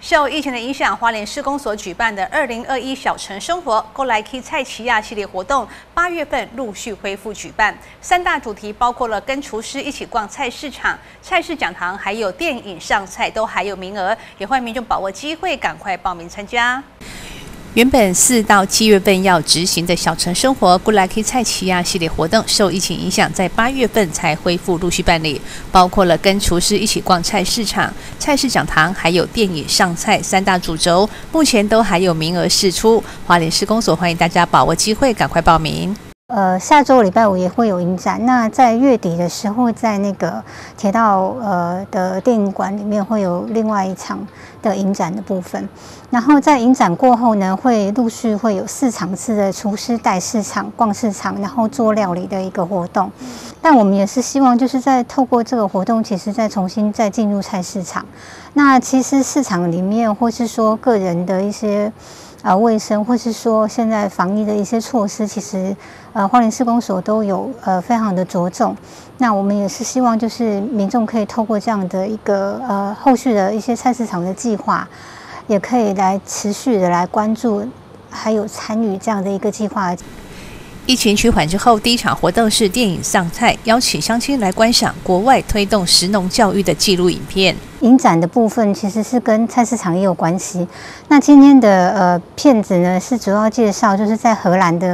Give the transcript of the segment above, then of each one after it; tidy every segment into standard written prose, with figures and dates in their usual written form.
受疫情的影响，花莲市公所举办的2021小城生活过来 K 菜奇亚系列活动，8月份陆续恢复举办。3大主题包括了跟厨师一起逛菜市场、菜市讲堂，还有电影上菜，都还有名额，也欢迎民众把握机会，赶快报名参加。 原本4到7月份要执行的小城生活 Good Lucky 菜奇亚系列活动，受疫情影响，在8月份才恢复陆续办理，包括了跟厨师一起逛菜市场、菜市讲堂，还有电影上菜3大主轴，目前都还有名额释出。花莲市公所欢迎大家把握机会，赶快报名。 下周礼拜5也会有影展。那在月底的时候，在那个铁道的电影馆里面会有另外一场的影展的部分。然后在影展过后呢，会陆续会有4场次的厨师带市场、逛市场，然后做料理的一个活动。但我们也是希望，就是在透过这个活动，其实再重新再进入菜市场。那其实市场里面，或是说个人的一些。卫生，或是说现在防疫的一些措施，其实花莲市公所都有非常的着重。那我们也是希望，就是民众可以透过这样的一个后续的一些菜市场的计划，也可以来持续的来关注，还有参与这样的一个计划。 疫情趋缓之后，第一场活动是电影上菜，邀请乡亲来观赏国外推动食农教育的纪录影片。 影展的部分其实是跟菜市场也有关系。那今天的片子呢，是主要介绍就是在荷兰的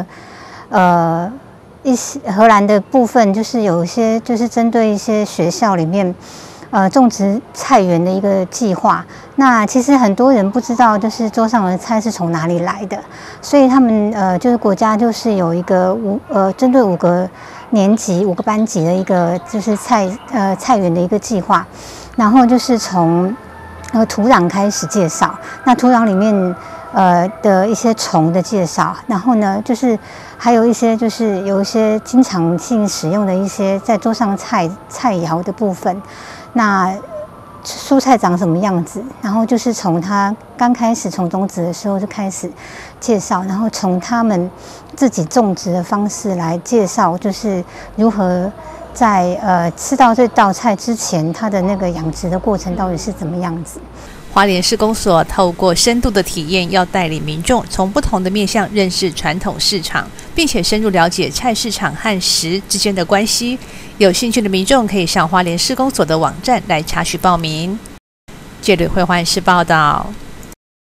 荷兰的部分，就是有一些就是针对一些学校里面。 种植菜园的一个计划，那其实很多人不知道，就是桌上的菜是从哪里来的，所以他们就是国家就是有一个针对5个年级、5个班级的一个就是菜园的一个计划，然后就是从土壤开始介绍，那土壤里面的一些虫的介绍，然后呢就是还有一些就是有一些经常性使用的一些在桌上菜肴的部分。 那蔬菜长什么样子？然后就是从它刚开始从种子的时候就开始介绍，然后从他们自己种植的方式来介绍，就是如何在吃到这道菜之前，它的那个养殖的过程到底是怎么样子。 花莲市公所透过深度的体验，要带领民众从不同的面向认识传统市场，并且深入了解菜市场和食之间的关系。有兴趣的民众可以上花莲市公所的网站来查询报名。记者会花莲市报道。